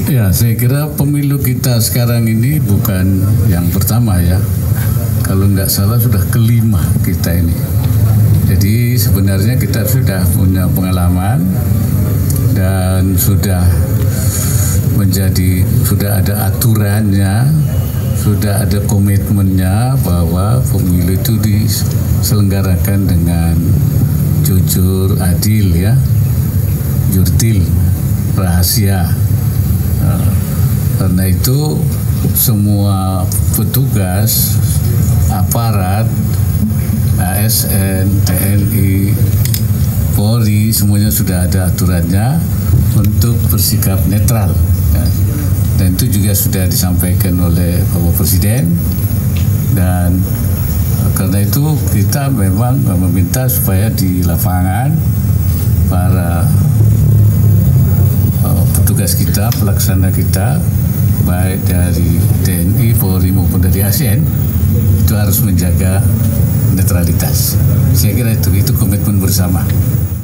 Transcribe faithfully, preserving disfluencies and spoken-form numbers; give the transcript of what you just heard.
Ya, saya kira pemilu kita sekarang ini bukan yang pertama ya. Kalau nggak salah sudah kelima kita ini. Jadi sebenarnya kita sudah punya pengalaman dan sudah menjadi, sudah ada aturannya, sudah ada komitmennya bahwa pemilu itu diselenggarakan dengan jujur, adil ya, jurdil, rahasia. Nah, karena itu semua petugas, aparat, A S N, T N I, Polri, semuanya sudah ada aturannya untuk bersikap netral. Ya. Dan itu juga sudah disampaikan oleh Bapak Presiden. Dan karena itu kita memang meminta supaya di lapangan para uh, petugas kita, pelaksana kita, baik dari T N I, Polri maupun dari A S N, itu harus menjaga netralitas. Saya kira itu itu komitmen bersama.